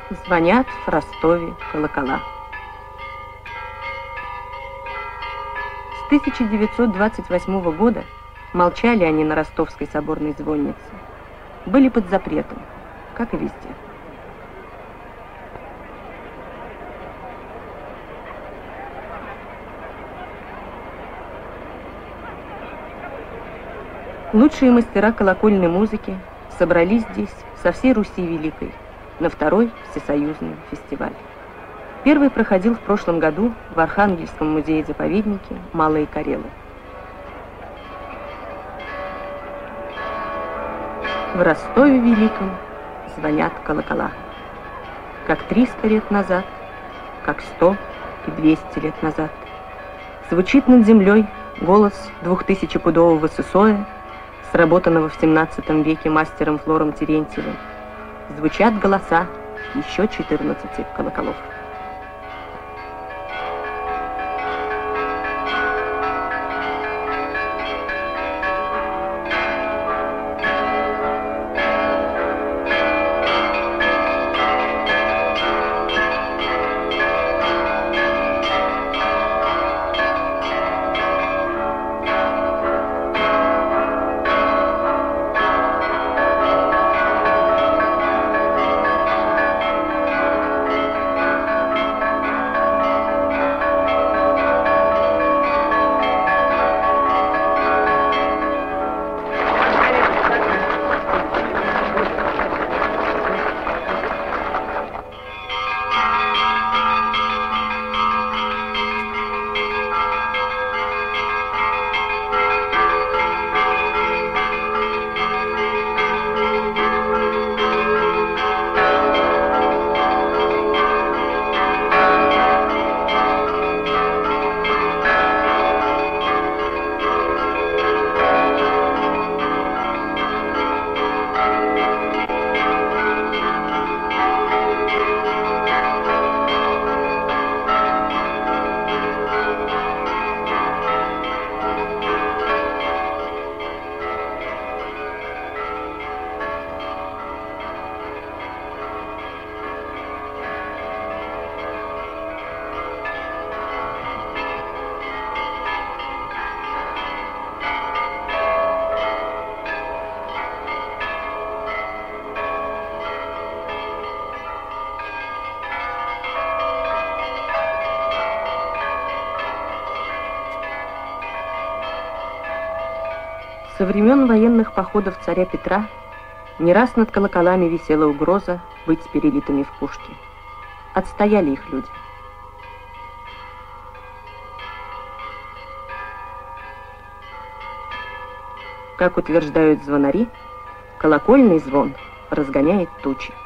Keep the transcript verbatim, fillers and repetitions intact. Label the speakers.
Speaker 1: Звонят в Ростове колокола. С тысяча девятьсот двадцать восьмого года молчали они на Ростовской соборной звоннице. Были под запретом, как и везде. Лучшие мастера колокольной музыки собрались здесь со всей Руси Великой на второй всесоюзный фестиваль. Первый проходил в прошлом году в Архангельском музее-заповеднике Малые Карелы. В Ростове Великом звонят колокола. Как триста лет назад, как сто и двести лет назад. Звучит над землей голос двухтысячепудового сысоя, сработанного в семнадцатом веке мастером Флором Терентьевым. Звучат голоса еще четырнадцати колоколов. Со времен военных походов царя Петра не раз над колоколами висела угроза быть перелитыми в пушки. Отстояли их люди. Как утверждают звонари, колокольный звон разгоняет тучи.